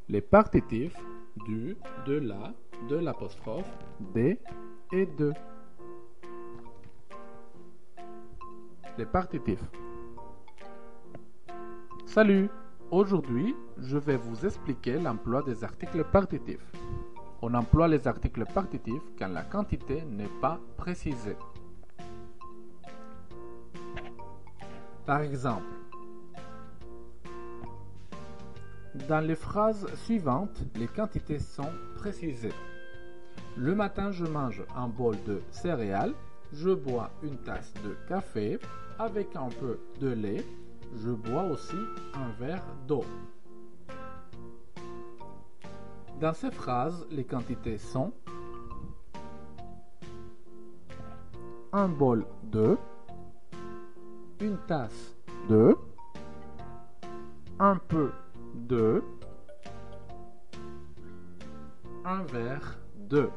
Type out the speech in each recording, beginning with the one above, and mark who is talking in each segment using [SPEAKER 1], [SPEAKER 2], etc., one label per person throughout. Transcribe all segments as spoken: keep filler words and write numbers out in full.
[SPEAKER 1] Les partitifs du, de la, de l'apostrophe, des et de. Les partitifs. Salut! Aujourd'hui, je vais vous expliquer l'emploi des articles partitifs. On emploie les articles partitifs quand la quantité n'est pas précisée. Par exemple, dans les phrases suivantes, les quantités sont précisées. Le matin, je mange un bol de céréales, je bois une tasse de café avec un peu de lait, je bois aussi un verre d'eau. Dans ces phrases, les quantités sont un bol de, une tasse de, un peu de, un verre de.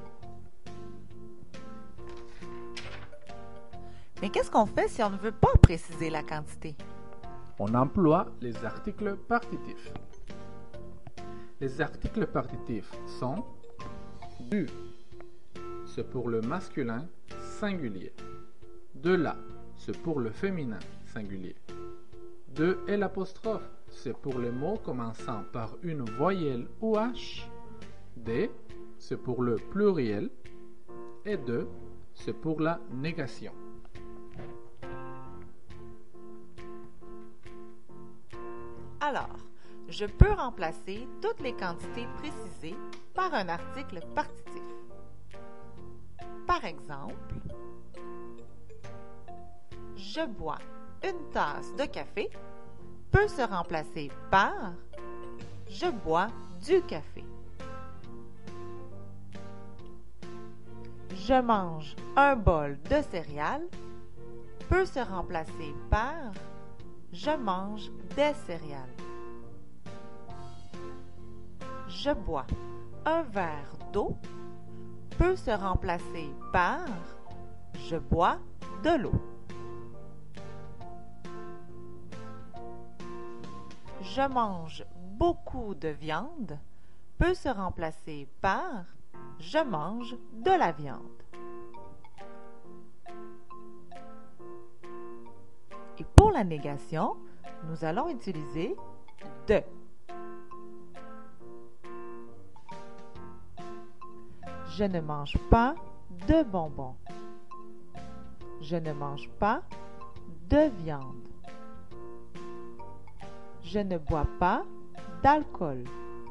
[SPEAKER 2] Mais qu'est-ce qu'on fait si on ne veut pas préciser la quantité?
[SPEAKER 1] On emploie les articles partitifs. Les articles partitifs sont du, c'est pour le masculin singulier. De la, c'est pour le féminin singulier. De et l'apostrophe, c'est pour les mots commençant par une voyelle ou H. Des, c'est pour le pluriel. Et de, c'est pour la négation.
[SPEAKER 2] Alors, je peux remplacer toutes les quantités précisées par un article partitif. Par exemple, je bois une tasse de café peut se remplacer par je bois du café. Je mange un bol de céréales peut se remplacer par je mange des céréales. Je bois un verre d'eau peut se remplacer par je bois de l'eau. Je mange beaucoup de viande peut se remplacer par je mange de la viande. Et pour la négation, nous allons utiliser de. Je ne mange pas de bonbons. Je ne mange pas de viande. Je ne bois pas d'alcool.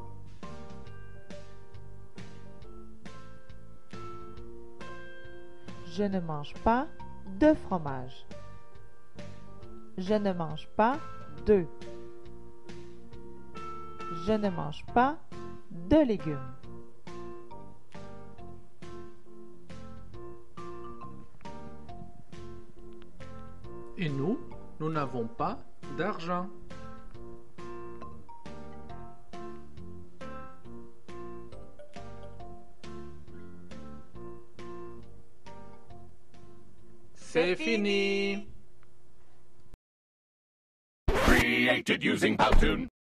[SPEAKER 2] Je ne mange pas de fromage. Je ne mange pas d'œufs. Je ne mange pas de légumes.
[SPEAKER 1] Et nous, nous n'avons pas d'argent. C'est fini.
[SPEAKER 3] Created using Powtoon.